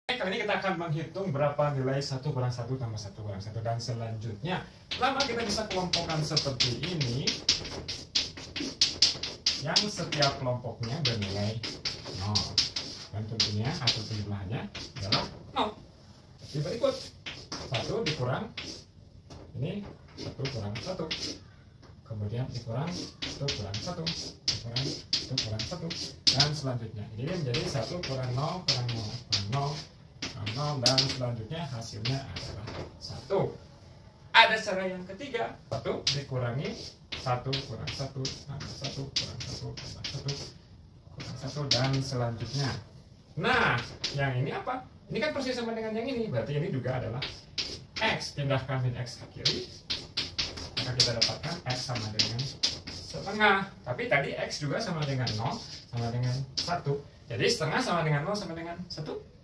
Kali ini kita akan menghitung berapa nilai 1 kurang 1 tambah 1 kurang 1. Dan selanjutnya, lama kita bisa kelompokkan seperti ini, yang setiap kelompoknya bernilai 0. Dan tentunya hasil penjumlahannya adalah 0. Jadi berikut, 1 dikurang, ini 1 kurang 1. Kemudian dikurang 1 kurang 1. Dikurang 1 kurang 1. Dan selanjutnya, ini menjadi 1 kurang 0 kurang 0 kurang 0. 0, dan selanjutnya hasilnya adalah 1. Ada cara yang ketiga, 1 dikurangi 1 kurang 1 tambah 1 kurang 1 tambah 1 kurang 1, dan selanjutnya. Nah, yang ini apa? Ini kan persis sama dengan yang ini, berarti ini juga adalah X. Pindahkan min X ke kiri, maka kita dapatkan X sama dengan setengah. Tapi tadi X juga sama dengan 0 sama dengan 1. Jadi setengah sama dengan 0 sama dengan 1.